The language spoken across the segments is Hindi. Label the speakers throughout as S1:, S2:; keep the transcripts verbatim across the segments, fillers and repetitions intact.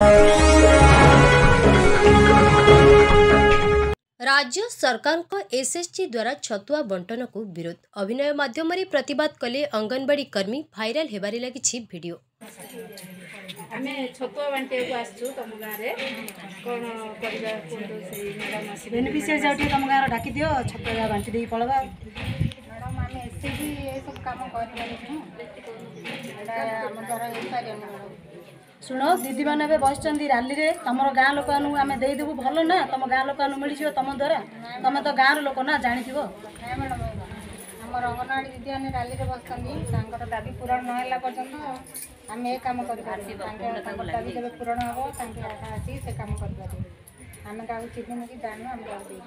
S1: राज्य सरकार को एसएसजी द्वारा छतुआ बंटन को विरोध अभिनय माध्यम प्रतिवाद कले अंगनवाड़ी कर्मी भाइराल हेबारे लगी वीडियो।
S2: आमे छतुआ बांटे को आसछु तम गाँ रे कोन करबा कोन से मैडम आसी बेनिफिशियरी जाउटी तम गाँ रे डाकी दियो छतुआ बांटी देई पळबा। मैडम आमे एसएसजी ए सब काम करि पारिछु एटा हम द्वारा हे पारे सुनो दीदी मैंने बस राली रे तुम गाँ लोक आम देदेबू भल ना तुम गाँ लोक मिल तुम द्वारा तुम तो गाँव लोक ना जानी मैडम आम अंगनवाड़ी दीदी मैंने राली रे बस दाबी पूरण ना पर्यटन आम ए कम कर दाबी जब पूरण हम आसी से कम कर आम क्या चिन्ह कि जान आम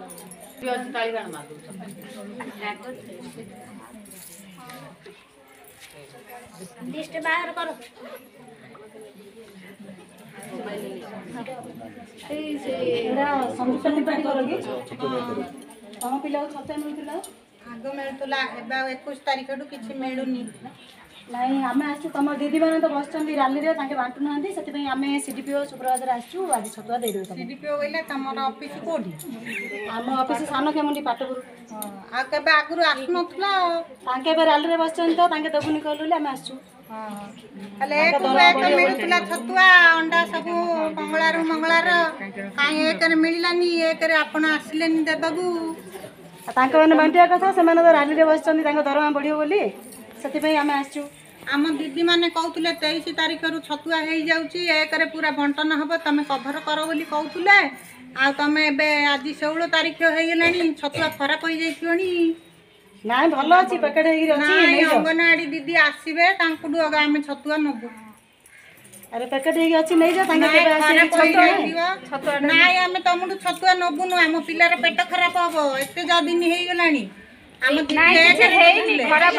S2: लिस्ट बाहर करो तम पिला छतुआ मिलूला आग मिलूला इक्कीस तारीख ठू कि मिलूनी नहीं आम आसु तुम दीदी मैंने तो बस राली रे बांटू ना से आम सीडीपीओ सुपरवाइजर आसु आज छतुआ दे देबे सीडीपीओ बोले तुम ऑफिस कोठी आम ऑफिस सान खेमुंडी पाटपुर आ केबे आगुरु आसनथला तांके बे राली रे बस तो तांके दबुनी कहलुले आम आसु हेले एक एक मिलुतला छतुआ अंडा सब मंगलार मंगलार काई एक रे मिललानी एक रे आपण आसिलेनी देबागु तांके माने बांटिया कथा से माने राली रे बस तांके दरमा बढ़ियो बोली सेति पई आमे आसु आम दीदी माने कहतुले तेईस तारीख रु छतुआ हे जाउची एक रे पूरा बंटन हबो तमे कभर करो बोली कहतुले आ तमे बे आज सोलह तारीख हे गेलानी छतुआ खराब होई जाइथियोनी नाई भल अच्छी पैकेट अंगनवाड़ी दीदी आसबे आम छतुआ नबू अरे पैकेट अच्छी नहीं जा नाई आम तुम छतुआ नबुनु आम पिलार पेट खराब हम एत दिन हो गलानी खराब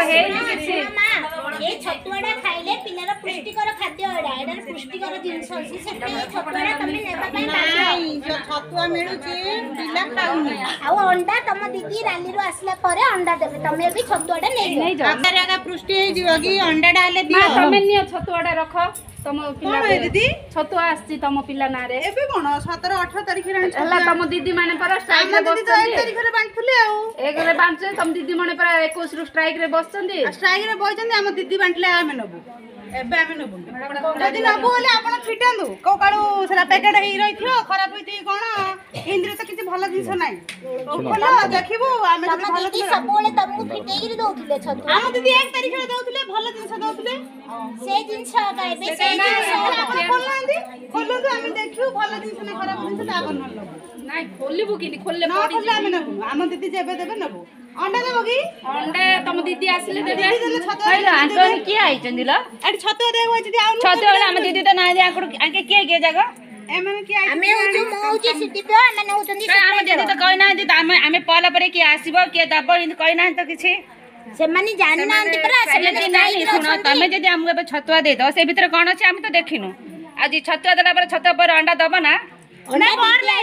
S2: छतुआटा खाइले पिलार पुष्टिकर खाद्य एडार पुष्टिकर जिनस अछि सेते छतुआटा तमे नेबा पई नाही छतुआ मिलुची पिला खाउनी आ अंडा तम दीदी राली रो आसला परे अंडा देबे तमे भी छतुआटा नै नै जा आकारागा पुष्टि हे जीव कि अंडाटा हले दियो तमे नियो छतुआटा रखो तम पिला दीदी छतुआ आसी तम पिला ना रे एबे कोन सत्रह अठारह तारिख रे हला तम दीदी माने पर स्ट्राइक रे बस एक तारिख रे बांटले आ एक रे बांटले तम दीदी माने पर इक्कीस रु स्ट्राइक रे बसचंदी स्ट्राइक रे बसचंदी हम दीदी बांटले आमे नबु एबे आमे नबु जदी नबु होले आपण फिटांदु को काळू सेला पैकेट हेई रहिथियो खराब होइती कोन इंद्र तो किछि भलो जिंस नाही खोलो देखिबो आमे जदी भलो दीदी सब बोले तमु फिटेई रे दउथिले छतु हम दीदी एक तारिख रे दउथिले भलो जिंस दउथिले से जिंस का एबे से जिंस आपण खोलनांदी खोलंतु आमे देखियो भलो जिंस ना खराब जिंस ता बन नलो नाही खोलिबु किनी खोलले पड़ी खोलले आमे नबु हम दीदी जेबे देबे नबु अंडा देबो की अंडा तम दीदी आसिले देबे हैलो आंटोनी के आइ चंदिला एट छतुआ देबो जदी आउ छतुआ हम दीदी तो ना दे आकड़ आके के के जगह एमन के आइ हमें होजु मोउची सिटी पे हम नउचंदी हम दीदी तो कहि ना दे हम हम पहला परे के आसीबो के दबो इन कहि ना तो किछि से मानी जानि ना अंति पर से नहीं सुनो तमे जदी हम छतुआ दे दो से भीतर कोन अछि हम तो देखिनु आज छतुआ देला पर छतुआ पर अंडा दबो ना नहीं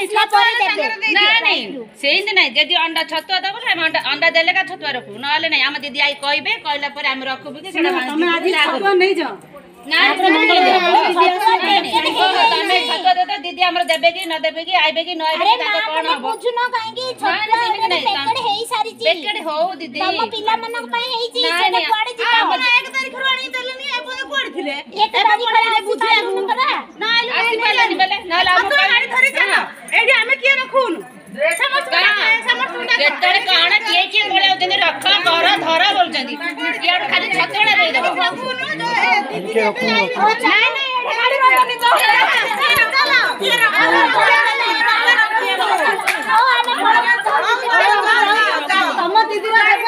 S2: जदि अंडा छतुआ दब अंडा अंडा देले का छतुआ रखू ना नहीं आम दीदी आई कहबे कहला पर हम रखबू कि तमे आज छतुआ नहीं जा ना छतुआ दे तो दीदी हमर देबे कि न देबे कि आइबे कि न आइबे ताको कोन हो बुझु न काहे कि छतुआ पैकेट हेई सारी छी पैकेट हो दीदी तम पिला मन पई हेई छी से कोड़े छी हम एक तारीख रो आनी देलनी एपन कोड़ थिले एक तारीख रे बुझिया करा ना आसी पले बेले ना ला गाड़ी धरि चल एडी हमें किए रखून जेतरे काना किए किए बोले ओजने रखा कर धरा बोलचंदी यार खाली छतुड़ा दे देबो दीदी नहीं नहीं गाड़ी रखनी तो तम दीदी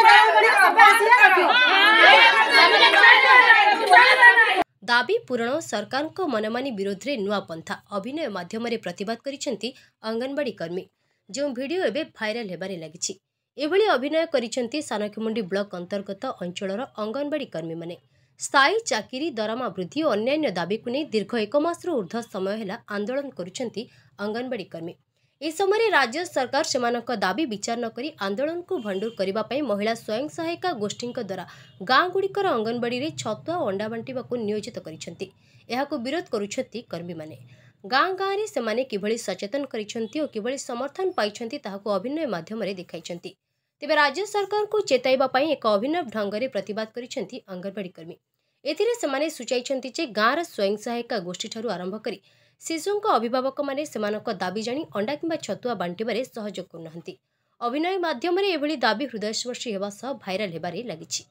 S1: दाबी पूरण सरकार को मनमानी विरोध रे नुआ पंथा अभिनय माध्यम प्रतिवाद करिसेंती अंगनवाड़ी कर्मी जो वीडियो एबे भाइराल हेबारे लागिछि एभली अभिनय करिसेंती सानखेमुंडी ब्लॉक अंतर्गत अंचलर अंगनवाड़ी कर्मी माने स्थायी चाकरी दरमा वृद्धि और अन्यान्य दाबी को नहीं दीर्घ एक मास ऊर्ध्व समय है आंदोलन करुछंती अंगनवाड़ी कर्मी। इस समय राज्य सरकार सेमानक दाबी विचार न करी आंदोलन को भंडूर करने पर महिला स्वयं सहायिका गोष्ठी द्वारा गाँ गुड़िकर अंगनवाड़ी रे छतुआ अंडा बांटिबा को नियोजित करिसेंती। एहाको विरोध करुछंती कर्मी माने। गाँ गाँव में सेमाने किभଳି सचेतन करिसेंती और किभଳି समर्थन पाइछंती ताहाको अभिनय माध्यम रे देखाइछंती। तेबे राज्य सरकार को चेताइबा पई एक अभिनव ढंग रे प्रतिवाद करिसेंती अंगनवाड़ी कर्मी। एथिरे सेमाने सुचाइछंती जे गाँर स्वयं सहायिका गोष्ठी ठारू आरंभ करी शिशुंक अभिभावक माने सेमानक दाबी जानी अंडा किंबा छतुआ बांटिबारे सहयोग करुनाहंती। अभिनय माध्यम रे एभଳି दाबी हृदयस्पर्शी हेबा सह भाइराल हेबारे लागिछि।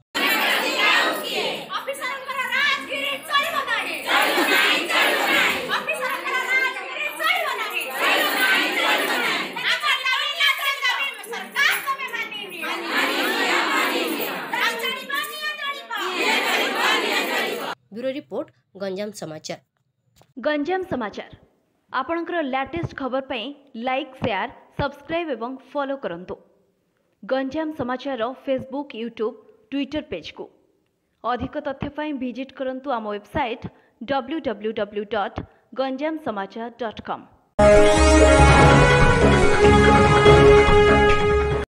S1: Bureau report Ganjam Samachar.
S3: गंजाम समाचार आपणकर लेटेस्ट खबर पई लाइक शेयर सब्सक्राइब एवं फॉलो करंतु। गंजाम समाचार फेसबुक यूट्यूब ट्विटर पेज को अधिक तथ्य पई विजिट करंतु आम website W W W dot Ganjam Samachar dot com.